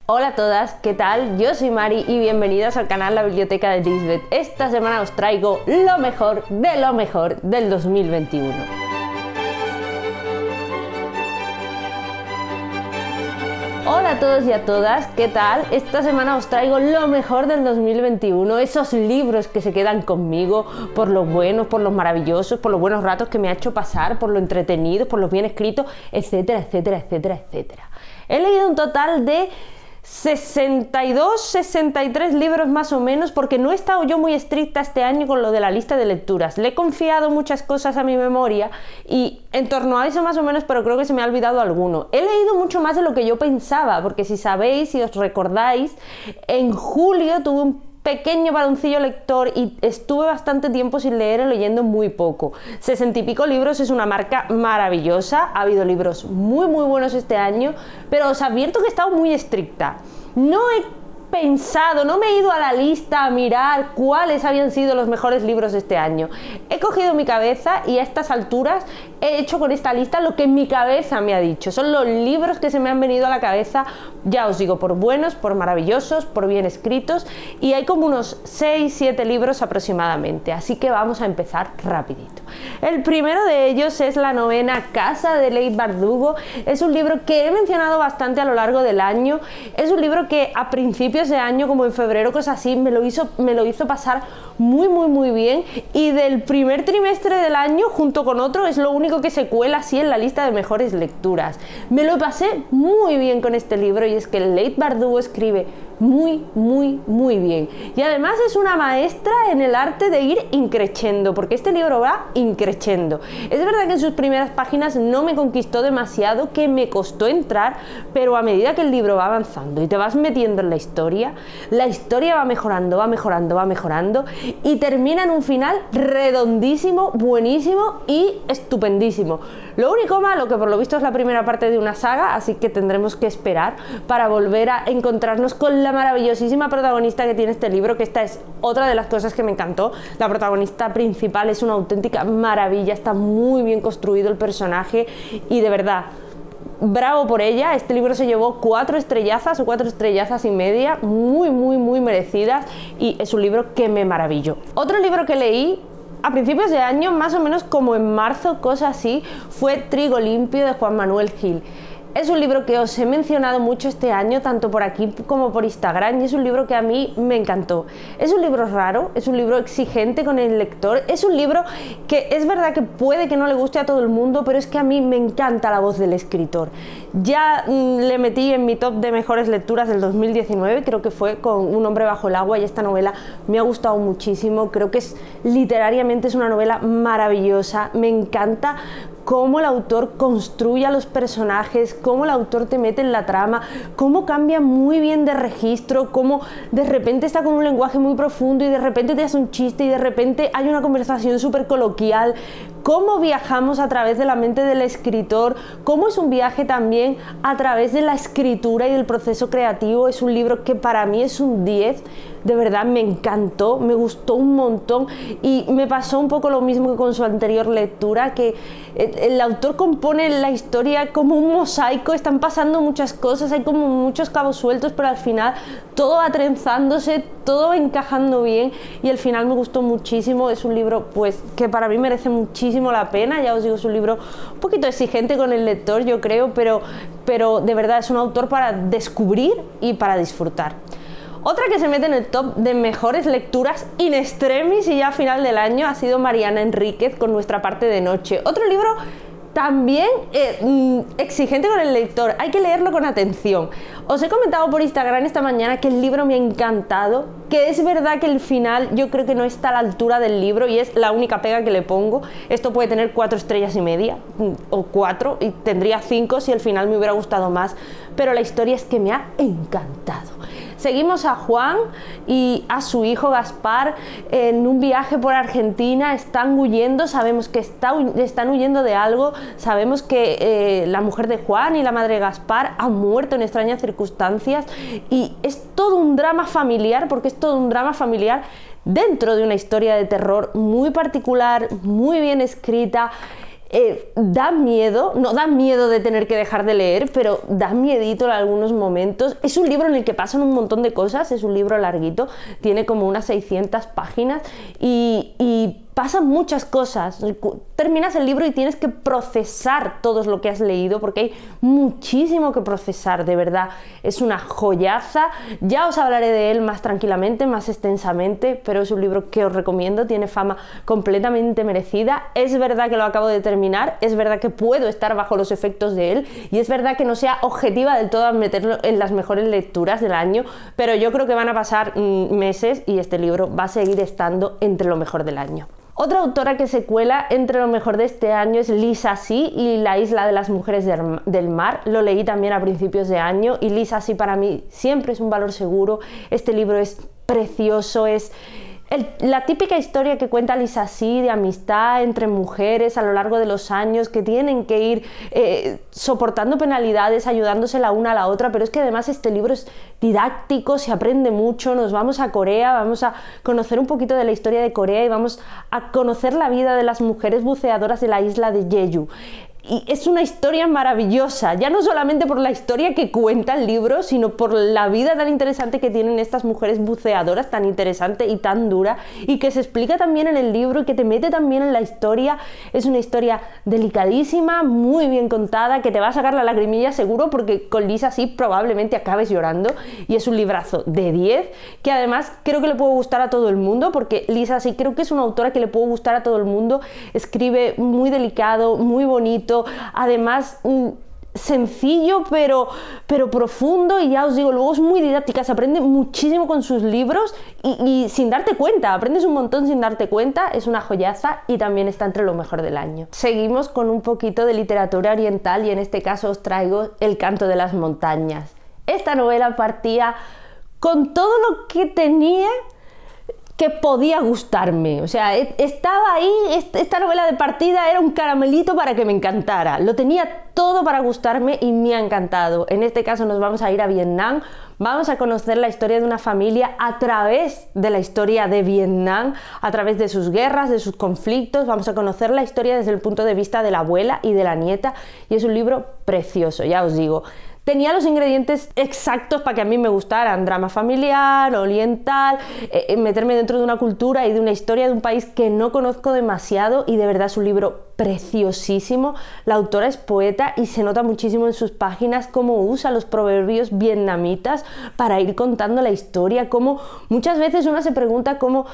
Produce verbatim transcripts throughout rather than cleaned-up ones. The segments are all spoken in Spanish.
Hola a todas, ¿qué tal? Yo soy Mari y bienvenidas al canal La Biblioteca de Lisbeth. Esta semana os traigo lo mejor de lo mejor del dos mil veintiuno. Hola a todos y a todas, ¿qué tal? Esta semana os traigo lo mejor del dos mil veintiuno, esos libros que se quedan conmigo por los buenos, por los maravillosos, por los buenos ratos que me ha hecho pasar, por lo entretenidos, por los bien escritos, etcétera, etcétera, etcétera, etcétera. He leído un total de sesenta y dos, sesenta y tres libros más o menos, porque no he estado yo muy estricta este año con lo de la lista de lecturas. Le he confiado muchas cosas a mi memoria y en torno a eso más o menos, pero creo que se me ha olvidado alguno. He leído mucho más de lo que yo pensaba, porque si sabéis, si os recordáis, en julio tuve un pequeño baloncillo lector y estuve bastante tiempo sin leer y leyendo muy poco. Sesenta y pico libros es una marca maravillosa, ha habido libros muy muy buenos este año, pero os advierto que he estado muy estricta. No he pensado, no me he ido a la lista a mirar cuáles habían sido los mejores libros de este año. He cogido mi cabeza y a estas alturas he hecho con esta lista lo que mi cabeza me ha dicho. Son los libros que se me han venido a la cabeza, ya os digo, por buenos, por maravillosos, por bien escritos, y hay como unos seis siete libros aproximadamente, así que vamos a empezar rapidito. El primero de ellos es la novena Casa de Leigh Bardugo. Es un libro que he mencionado bastante a lo largo del año. Es un libro que a principios de año, como en febrero, cosas así, me lo hizo, me lo hizo pasar muy muy muy bien, y del primer trimestre del año junto con otro es lo único que se cuela así en la lista de mejores lecturas. Me lo pasé muy bien con este libro, y es que Leigh Bardugo escribe muy muy muy bien, y además es una maestra en el arte de ir increciendo, porque este libro va increciendo. Es verdad que en sus primeras páginas no me conquistó demasiado, que me costó entrar, pero a medida que el libro va avanzando y te vas metiendo en la historia, la historia va mejorando, va mejorando, va mejorando, y termina en un final redondísimo, buenísimo y estupendísimo. Lo único malo, que por lo visto es la primera parte de una saga, así que tendremos que esperar para volver a encontrarnos con la maravillosísima protagonista que tiene este libro, que esta es otra de las cosas que me encantó. La protagonista principal es una auténtica maravilla, está muy bien construido el personaje y de verdad, bravo por ella. Este libro se llevó cuatro estrellazas o cuatro estrellazas y media, muy muy muy merecidas, y es un libro que me maravilló. Otro libro que leí a principios de año, más o menos como en marzo, cosa así, fue Trigo Limpio de Juan Manuel Gil. Es un libro que os he mencionado mucho este año, tanto por aquí como por Instagram, y es un libro que a mí me encantó. Es un libro raro, es un libro exigente con el lector, es un libro que es verdad que puede que no le guste a todo el mundo, pero es que a mí me encanta la voz del escritor. Ya mmm, le metí en mi top de mejores lecturas del dos mil diecinueve, creo que fue con Un hombre bajo el agua, y esta novela me ha gustado muchísimo. Creo que es literariamente es una novela maravillosa, me encanta cómo el autor construye a los personajes, cómo el autor te mete en la trama, cómo cambia muy bien de registro, cómo de repente está con un lenguaje muy profundo y de repente te hace un chiste y de repente hay una conversación súper coloquial, cómo viajamos a través de la mente del escritor, cómo es un viaje también a través de la escritura y del proceso creativo. Es un libro que para mí es un diez, de verdad me encantó, me gustó un montón, y me pasó un poco lo mismo que con su anterior lectura, que el autor compone la historia como un mosaico, están pasando muchas cosas, hay como muchos cabos sueltos, pero al final todo va trenzándose, todo va encajando bien, y al final me gustó muchísimo. Es un libro pues que para mí merece muchísimo la pena. Ya os digo, es un libro un poquito exigente con el lector, yo creo, pero, pero de verdad es un autor para descubrir y para disfrutar. Otra que se mete en el top de mejores lecturas in extremis y ya a final del año ha sido Mariana Enríquez con Nuestra parte de noche. Otro libro también eh, exigente con el lector, hay que leerlo con atención. Os he comentado por Instagram esta mañana que el libro me ha encantado, que es verdad que el final yo creo que no está a la altura del libro, y es la única pega que le pongo. Esto puede tener cuatro estrellas y media o cuatro, y tendría cinco si el final me hubiera gustado más, pero la historia es que me ha encantado. Seguimos a Juan y a su hijo Gaspar en un viaje por Argentina. Están huyendo, sabemos que está, están huyendo de algo, sabemos que eh, la mujer de Juan y la madre de Gaspar han muerto en extrañas circunstancias, y es todo un drama familiar, porque es todo un drama familiar dentro de una historia de terror muy particular, muy bien escrita. Eh, da miedo, no da miedo de tener que dejar de leer, pero da miedito en algunos momentos. Es un libro en el que pasan un montón de cosas, es un libro larguito, tiene como unas seiscientas páginas y, y pasan muchas cosas. Terminas el libro y tienes que procesar todo lo que has leído porque hay muchísimo que procesar, de verdad. Es una joyaza. Ya os hablaré de él más tranquilamente, más extensamente, pero es un libro que os recomiendo, tiene fama completamente merecida. Es verdad que lo acabo de terminar, es verdad que puedo estar bajo los efectos de él y es verdad que no sea objetiva del todo a meterlo en las mejores lecturas del año, pero yo creo que van a pasar mmm, meses y este libro va a seguir estando entre lo mejor del año. Otra autora que se cuela entre lo mejor de este año es Lisa See y La isla de las mujeres del mar. Lo leí también a principios de año y Lisa See para mí siempre es un valor seguro. Este libro es precioso, es El, la típica historia que cuenta Lisa See de amistad entre mujeres a lo largo de los años que tienen que ir eh, soportando penalidades, ayudándose la una a la otra, pero es que además este libro es didáctico, se aprende mucho. Nos vamos a Corea, vamos a conocer un poquito de la historia de Corea y vamos a conocer la vida de las mujeres buceadoras de la isla de Jeju. Y es una historia maravillosa, ya no solamente por la historia que cuenta el libro, sino por la vida tan interesante que tienen estas mujeres buceadoras, tan interesante y tan dura, y que se explica también en el libro y que te mete también en la historia. Es una historia delicadísima, muy bien contada, que te va a sacar la lagrimilla seguro, porque con Lisa See probablemente acabes llorando, y es un librazo de diez, que además creo que le puede gustar a todo el mundo, porque Lisa See creo que es una autora que le puede gustar a todo el mundo. Escribe muy delicado, muy bonito, además sencillo pero, pero profundo, y ya os digo, luego es muy didáctica, se aprende muchísimo con sus libros y, y sin darte cuenta, aprendes un montón sin darte cuenta. Es una joyaza y también está entre lo mejor del año. Seguimos con un poquito de literatura oriental y en este caso os traigo El canto de las montañas. Esta novela partía con todo lo que tenía que podía gustarme, o sea, estaba ahí, esta novela de partida era un caramelito para que me encantara, lo tenía todo para gustarme y me ha encantado. En este caso nos vamos a ir a Vietnam, vamos a conocer la historia de una familia a través de la historia de Vietnam, a través de sus guerras, de sus conflictos. Vamos a conocer la historia desde el punto de vista de la abuela y de la nieta, y es un libro precioso, ya os digo. Tenía los ingredientes exactos para que a mí me gustaran: drama familiar, oriental, eh, meterme dentro de una cultura y de una historia de un país que no conozco demasiado, y de verdad es un libro preciosísimo. La autora es poeta y se nota muchísimo en sus páginas cómo usa los proverbios vietnamitas para ir contando la historia, cómo muchas veces uno se pregunta cómo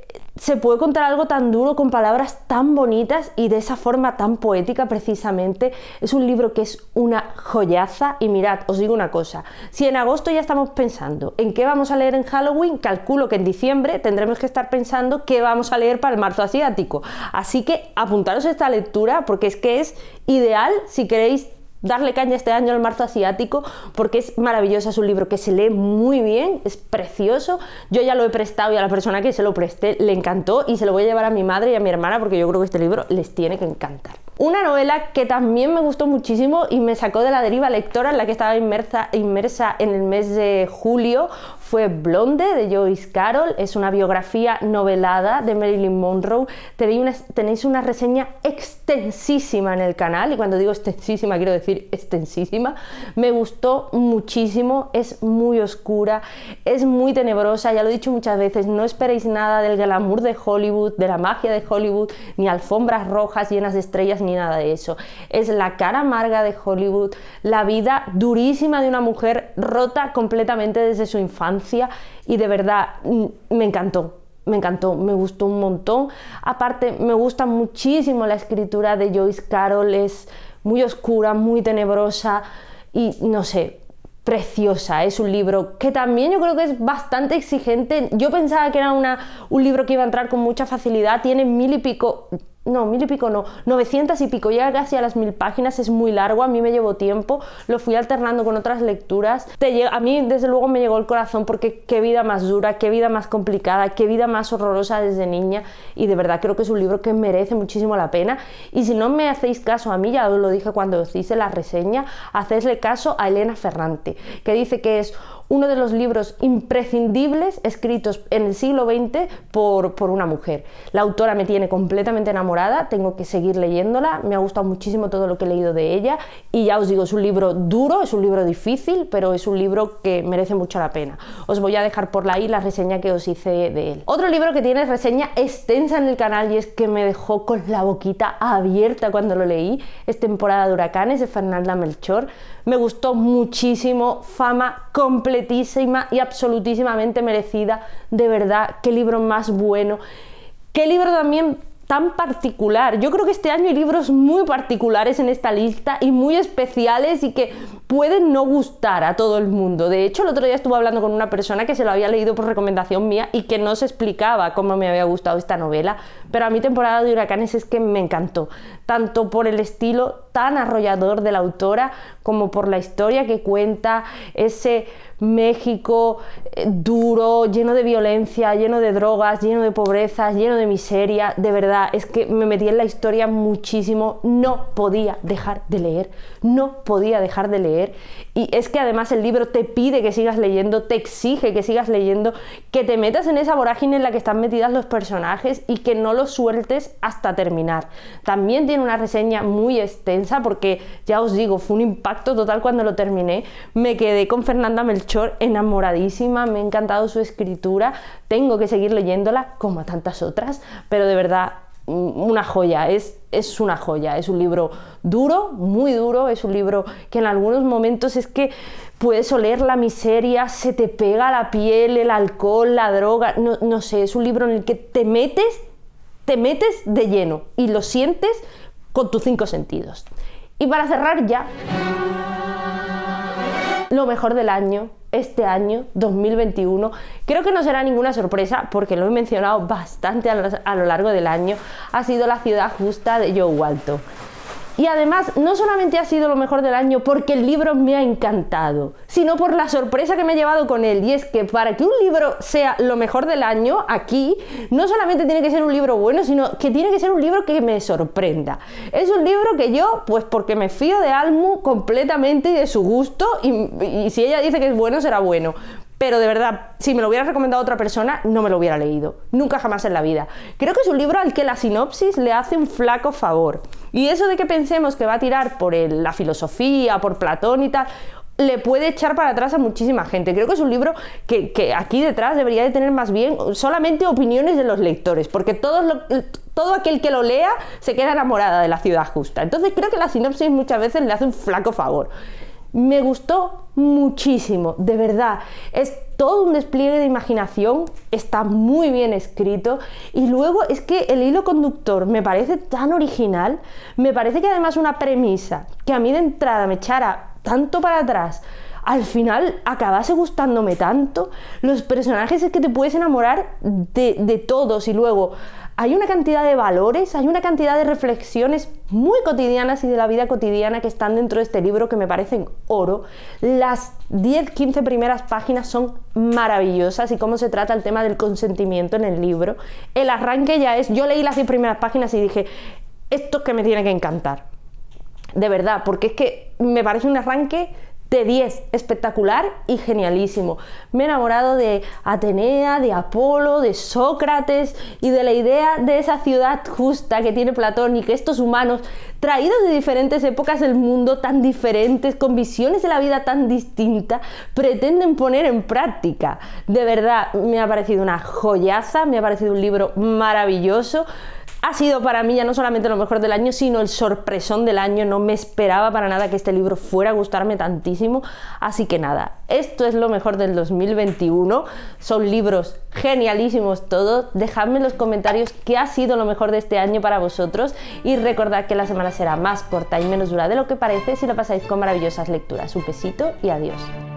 se puede contar algo tan duro con palabras tan bonitas y de esa forma tan poética precisamente. Es un libro que es una joyaza y mirad, os digo una cosa, si en agosto ya estamos pensando en qué vamos a leer en Halloween, calculo que en diciembre tendremos que estar pensando qué vamos a leer para el marzo asiático. Así que apuntaros a esta lectura porque es que es ideal si queréis darle caña este año al marzo asiático, porque es maravilloso. Es un libro que se lee muy bien, es precioso. Yo ya lo he prestado y a la persona que se lo presté le encantó, y se lo voy a llevar a mi madre y a mi hermana porque yo creo que este libro les tiene que encantar. Una novela que también me gustó muchísimo y me sacó de la deriva lectora en la que estaba inmersa, inmersa en el mes de julio fue Blonde, de Joyce Carol. Es una biografía novelada de Marilyn Monroe. Tenéis una, tenéis una reseña extensísima en el canal, y cuando digo extensísima quiero decir extensísima. Me gustó muchísimo, es muy oscura, es muy tenebrosa, ya lo he dicho muchas veces, no esperéis nada del glamour de Hollywood, de la magia de Hollywood, ni alfombras rojas llenas de estrellas, ni nada de eso. Es la cara amarga de Hollywood, la vida durísima de una mujer rota completamente desde su infancia, y de verdad me encantó. Me encantó, me gustó un montón. Aparte, me gusta muchísimo la escritura de Joyce Carol, es muy oscura, muy tenebrosa y no sé, preciosa. Es un libro que también yo creo que es bastante exigente. Yo pensaba que era una, un libro que iba a entrar con mucha facilidad. Tiene mil y pico... No, mil y pico no, novecientas y pico, llega casi a las mil páginas, es muy largo, a mí me llevó tiempo, lo fui alternando con otras lecturas. Te llega, a mí desde luego me llegó el corazón, porque qué vida más dura, qué vida más complicada, qué vida más horrorosa desde niña, y de verdad creo que es un libro que merece muchísimo la pena. Y si no me hacéis caso a mí, ya os lo dije cuando os hice la reseña, hacedle caso a Elena Ferrante, que dice que es uno de los libros imprescindibles escritos en el siglo veinte por, por una mujer. La autora me tiene completamente enamorada, tengo que seguir leyéndola, me ha gustado muchísimo todo lo que he leído de ella y ya os digo, es un libro duro, es un libro difícil, pero es un libro que merece mucho la pena. Os voy a dejar por ahí la reseña que os hice de él. Otro libro que tiene reseña extensa en el canal y es que me dejó con la boquita abierta cuando lo leí, es Temporada de huracanes de Fernanda Melchor. Me gustó muchísimo, fama completísima y absolutísimamente merecida, de verdad, qué libro más bueno, qué libro también tan particular. Yo creo que este año hay libros muy particulares en esta lista y muy especiales y que pueden no gustar a todo el mundo. De hecho, el otro día estuve hablando con una persona que se lo había leído por recomendación mía y que no se explicaba cómo me había gustado esta novela, pero a mí Temporada de huracanes es que me encantó, tanto por el estilo tan arrollador de la autora como por la historia que cuenta, ese México eh, duro, lleno de violencia, lleno de drogas, lleno de pobreza, lleno de miseria. De verdad, es que me metí en la historia muchísimo, no podía dejar de leer, no podía dejar de leer. Y es que además el libro te pide que sigas leyendo, te exige que sigas leyendo, que te metas en esa vorágine en la que están metidas los personajes y que no los sueltes hasta terminar. También tiene una reseña muy extensa porque, ya os digo, fue un impacto total cuando lo terminé. Me quedé con Fernanda Melchor enamoradísima, me ha encantado su escritura, tengo que seguir leyéndola como a tantas otras, pero de verdad una joya, es, es una joya, es un libro duro, muy duro, es un libro que en algunos momentos es que puedes oler la miseria, se te pega a la piel, el alcohol, la droga, no, no sé, es un libro en el que te metes, te metes de lleno y lo sientes con tus cinco sentidos. Y para cerrar ya, lo mejor del año, este año dos mil veintiuno, creo que no será ninguna sorpresa porque lo he mencionado bastante a lo, a lo largo del año, ha sido La ciudad justa de Jo Walton. Y además no solamente ha sido lo mejor del año porque el libro me ha encantado, sino por la sorpresa que me he llevado con él. Y es que para que un libro sea lo mejor del año aquí, no solamente tiene que ser un libro bueno, sino que tiene que ser un libro que me sorprenda. Es un libro que yo, pues porque me fío de Almu completamente y de su gusto, y, y si ella dice que es bueno, será bueno. Pero de verdad, si me lo hubiera recomendado otra persona, no me lo hubiera leído. Nunca jamás en la vida. Creo que es un libro al que la sinopsis le hace un flaco favor. Y eso de que pensemos que va a tirar por el, la filosofía, por Platón y tal, le puede echar para atrás a muchísima gente. Creo que es un libro que, que aquí detrás debería de tener más bien solamente opiniones de los lectores, porque todos lo, todo aquel que lo lea se queda enamorada de La ciudad justa. Entonces creo que la sinopsis muchas veces le hace un flaco favor. Me gustó muchísimo, de verdad, es todo un despliegue de imaginación, está muy bien escrito y luego es que el hilo conductor me parece tan original, me parece que además una premisa que a mí de entrada me echara tanto para atrás, al final acabase gustándome tanto, los personajes es que te puedes enamorar de, de todos y luego hay una cantidad de valores, hay una cantidad de reflexiones muy cotidianas y de la vida cotidiana que están dentro de este libro que me parecen oro. Las diez quince primeras páginas son maravillosas y cómo se trata el tema del consentimiento en el libro. El arranque ya es, yo leí las diez primeras páginas y dije, esto que me tiene que encantar. De verdad, porque es que me parece un arranque de diez, espectacular y genialísimo. Me he enamorado de Atenea, de Apolo, de Sócrates y de la idea de esa ciudad justa que tiene Platón y que estos humanos, traídos de diferentes épocas del mundo tan diferentes, con visiones de la vida tan distintas, pretenden poner en práctica. De verdad, me ha parecido una joyaza, me ha parecido un libro maravilloso. Ha sido para mí ya no solamente lo mejor del año, sino el sorpresón del año. No me esperaba para nada que este libro fuera a gustarme tantísimo. Así que nada, esto es lo mejor del dos mil veintiuno. Son libros genialísimos todos. Dejadme en los comentarios qué ha sido lo mejor de este año para vosotros. Y recordad que la semana será más corta y menos dura de lo que parece si la pasáis con maravillosas lecturas. Un besito y adiós.